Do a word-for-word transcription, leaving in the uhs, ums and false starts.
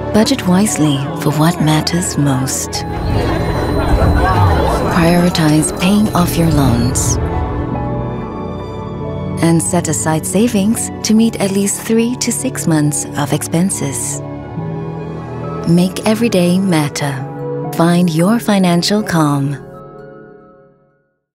Budget wisely for what matters most. Prioritize paying off your loans. And set aside savings to meet at least three to six months of expenses. Make every day matter. Find your financial calm.